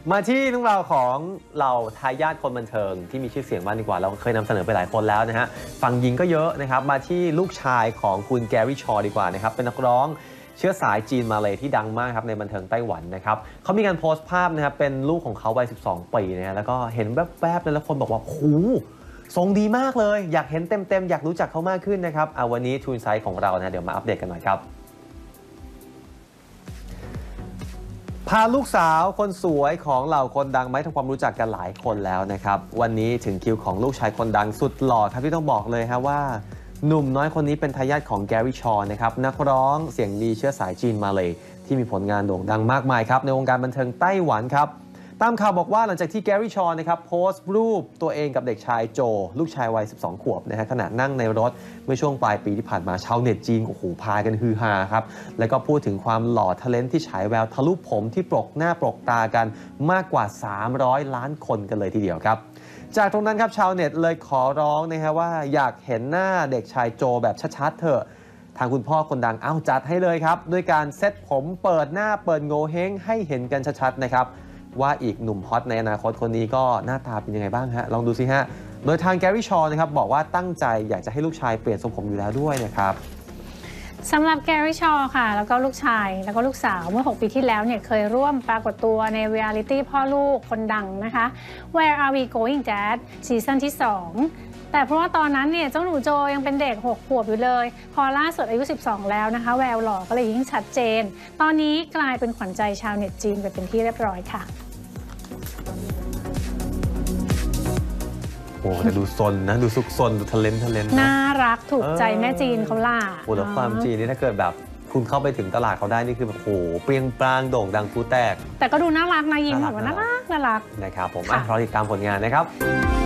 มาที่เรื่องราวของเราทายาทคนบันเทิงที่มีชื่อเสียงมากดีกว่าเราเคยนำเสนอไปหลายคนแล้วนะฮะฝั่งหญิงก็เยอะนะครับมาที่ลูกชายของคุณแกรี่ชอดีกว่านะครับเป็นนักร้องเชื้อสายจีนมาเลยที่ดังมากครับในบันเทิงไต้หวันนะครับเขามีการโพสต์ภาพนะครับเป็นลูกของเขาวัย12 ปีนะฮะแล้วก็เห็นแวบๆแล้วคนบอกว่าโอ้ทรงดีมากเลยอยากเห็นเต็มๆอยากรู้จักเขามากขึ้นนะครับวันนี้ทูนไซต์ของเรานะเดี๋ยวมาอัปเดตกันหน่อยครับพาลูกสาวคนสวยของเหล่าคนดังมาทำความรู้จักกันหลายคนแล้วนะครับวันนี้ถึงคิวของลูกชายคนดังสุดหล่อครับที่ต้องบอกเลยฮะว่าหนุ่มน้อยคนนี้เป็นทายาทของแกรี่ชอนะครับนักร้องเสียงดีเชื้อสายจีนมาเลยที่มีผลงานโด่งดังมากมายครับในวงการบันเทิงไต้หวันครับตามข่าวบอกว่าหลังจากที่แกรี่ชอนะครับโพสต์รูปตัวเองกับเด็กชายโจลูกชายวัย12 ขวบนะฮะขณะนั่งในรถเมื่อช่วงปลายปีที่ผ่านมาชาวเน็ตจีนโอ้โหพากันฮือฮาครับแล้วก็พูดถึงความหล่อทะเลนที่ฉายแววทะลุผมที่ปรกหน้าปรกตากันมากกว่า300 ล้านคนกันเลยทีเดียวครับจากตรงนั้นครับชาวเน็ตเลยขอร้องนะฮะว่าอยากเห็นหน้าเด็กชายโจแบบชัดๆเถอะทางคุณพ่อคนดังจัดให้เลยครับด้วยการเซ็ตผมเปิดหน้าเปิดโงเห้งให้เห็นกันชัดๆนะครับว่าอีกหนุ่มฮอตในอนาคตคนนี้ก็หน้าตาเป็นยังไงบ้างฮะลองดูสิฮะโดยทางแกรี่ชอนะครับบอกว่าตั้งใจอยากจะให้ลูกชายเปลี่ยนทรงผมอยู่แล้วด้วยนะครับสำหรับแกรี่ชอค่ะแล้วก็ลูกชายแล้วก็ลูกสาวเมื่อ6 ปีที่แล้วเนี่ยเคยร่วมปรากฏตัวในเรียลิตี้พ่อลูกคนดังนะคะ Where Are We Going Dad ซีซั่นที่ 2แต่เพราะว่าตอนนั้นเนี่ยเจ้าหนูโจยังเป็นเด็ก6 ขวบอยู่เลยพอล่าสุดอายุ12แล้วนะคะแววหล่อก็เลยยิ่งชัดเจนตอนนี้กลายเป็นขวัญใจชาวเน็ตจีนไปเป็นที่เรียบร้อยค่ะโอ้แต่ดูซนนะดูซุกซนดูทะเลนน่ารักถูกใจแม่จีนเขาล่ะโอ้แล้วความจีนนี่ถ้าเกิดแบบคุณเข้าไปถึงตลาดเขาได้นี่คือแบบโอ้เปรี้ยงปร้างโด่งดังฟูแตกแต่ก็ดูน่ารักนะยิ้มแบบว่าน่ารักนะครับผมรอติดตามผลงานนะครับ